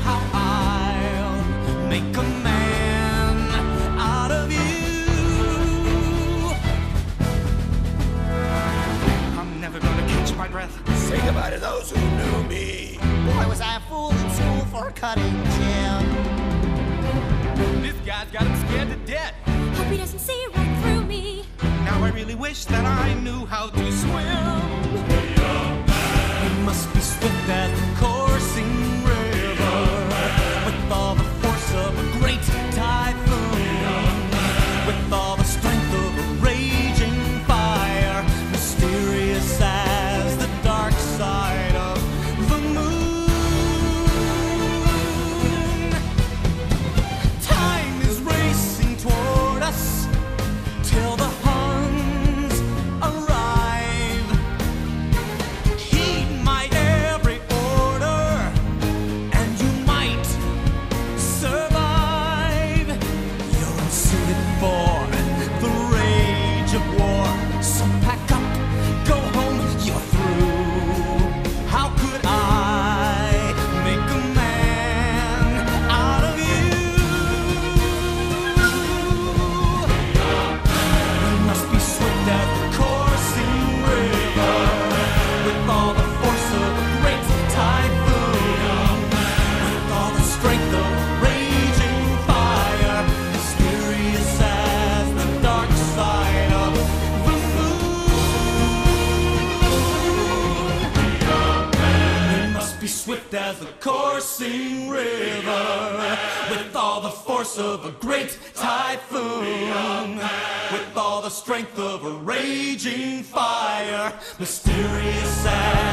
how I'll make a man out of you. I'm never gonna catch my breath. Say goodbye to those who knew me. Boy, was I a fool in school for a cutting gem. This guy's got him scared to death. Hope he doesn't see right through me. Now I really wish that I knew how to swim. We must be swift as the coursing river, with all the force of a great typhoon, with all the strength of a raging fire, mysterious as the dark side of the moon. Time is racing toward us till the Huns arrive. Heed my every order, and you might survive. You're unsuited for the rage of war, so pack up, go home, you're through. How could I make a man out of you? We must be swift as the coursing river, with all the force of a great typhoon, with all the strength of a raging fire, mysterious as the dark side of the moon. We must be swift as the coursing river, with all the force of a great typhoon, with all the strength of a raging fire, mysterious as